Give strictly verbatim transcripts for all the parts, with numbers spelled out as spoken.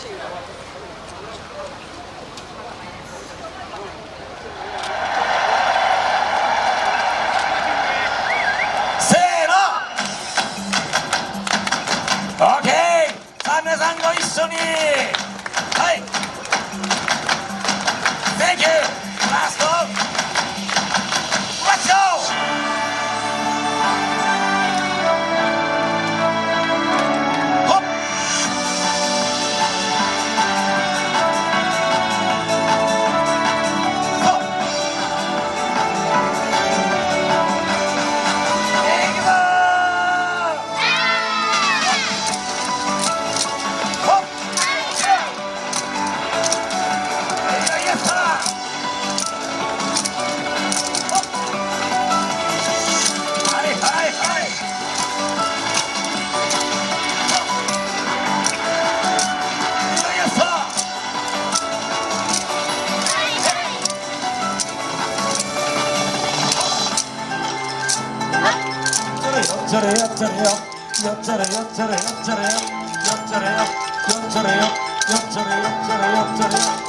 せーの OK。 さあ皆さんご一緒に。はい、 Thank you。 ラスト Let's go。 ホップよっちゃれよっちゃれよよっちゃれよっちゃれよっちゃれよよっちゃれよよっちゃれよよっちゃれよっちゃれよっちゃれよ。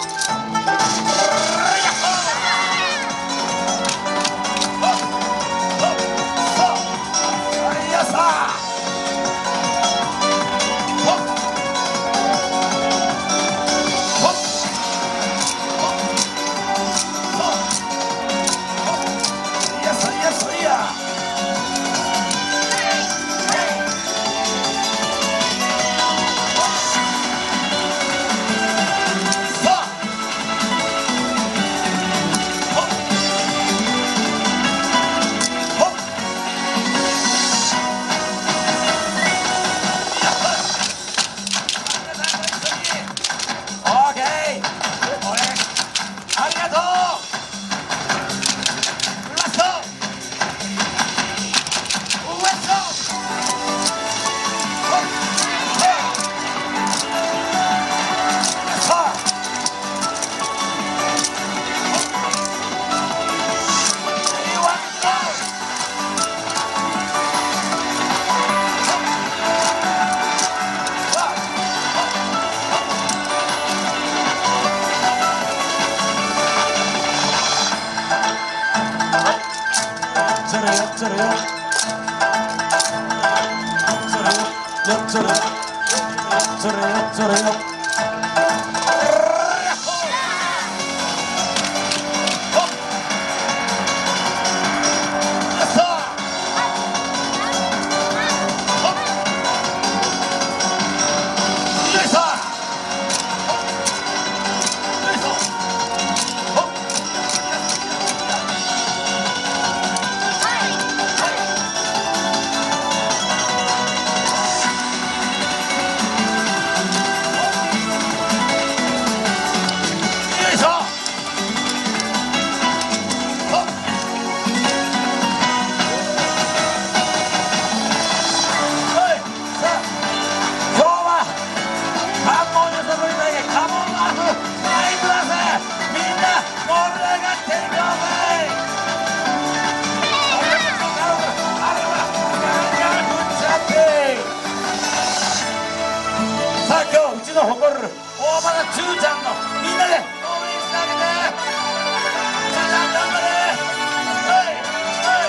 誇る大場田ちゅうちゃんのみんなで応援してあげて。ちゅうちゃん頑張れ。はいはい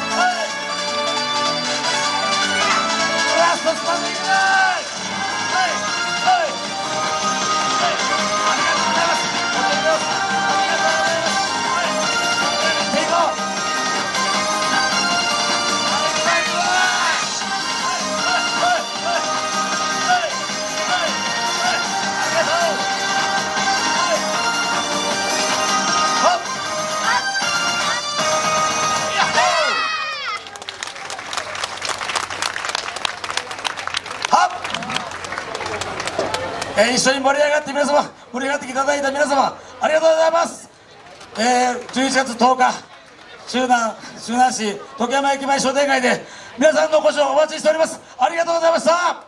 はいラストスパートいきます。はいはいはいありがとうございます。ありがとうございます。ありがとうございます。はいテイクオフ。えー、一緒に盛り上がって皆様盛り上がっていただいた皆様ありがとうございます。えー、じゅういちがつとおか周南周南市時山駅前商店街で皆さんのお越しをお待ちしております。ありがとうございました。ありがとう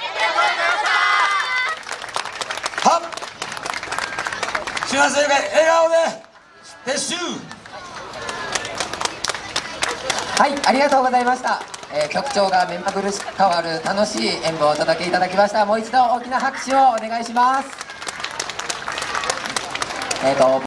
ございました。はっ周南市会笑顔で撤収。 はい、ありがとうございました。 えー、曲調が目まぐるしく変わる楽しい演舞をお届けいただきました。もう一度大きな拍手をお願いします。えーと